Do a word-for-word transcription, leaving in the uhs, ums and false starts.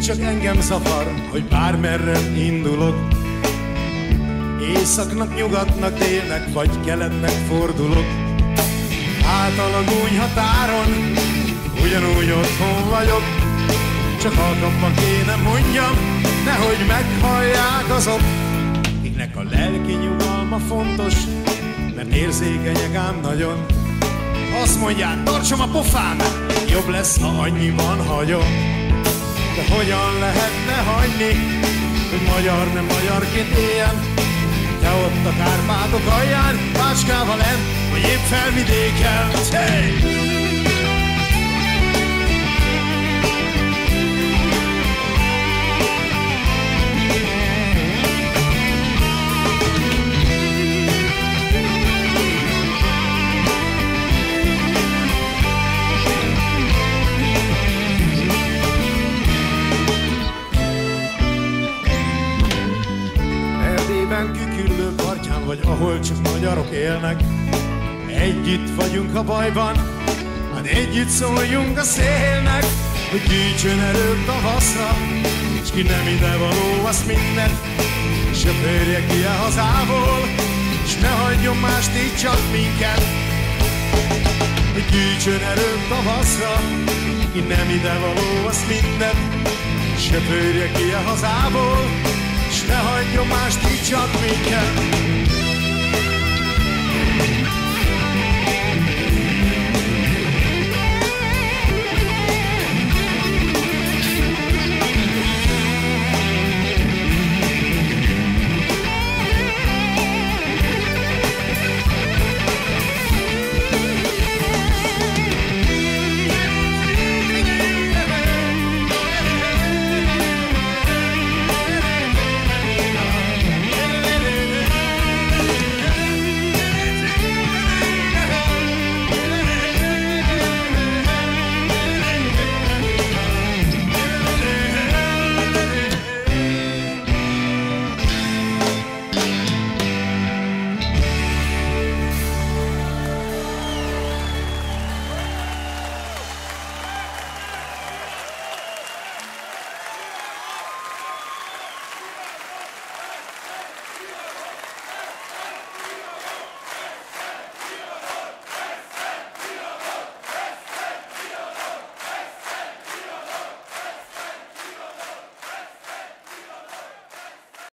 csak engem zavar, hogy bármerre indulok. Északnak, nyugatnak, délnek vagy keletnek fordulok. Által a gúny határon ugyanúgy otthon vagyok. Csak halkabban kéne mondjam, nehogy meghallják azok, akiknek a lelki nyugalma fontos, mert érzékenyek ám nagyon. Azt mondják, tartsom a pofám, jobb lesz, ha annyiban hagyom. De hogyan lehetne hagyni, hogy magyar nem magyarként éljen? Te ott a Kárpátok alján, Bácskával lent, vagy épp Felvidéken. Hey! Küküllő partján, vagy ahol csak magyarok élnek. Együtt vagyunk a bajban, hát együtt szóljunk a szélnek, hogy gyűjtsön erőt tavaszra, s ki nem ide való, azt mindent söpörje ki a hazából, s ne hagyjon mást, így csak minket. Hogy gyűjtsön erőt tavaszra, ki nem ide való, azt mindent söpörje ki a hazából, s ne hagyjon mást, így csak minket.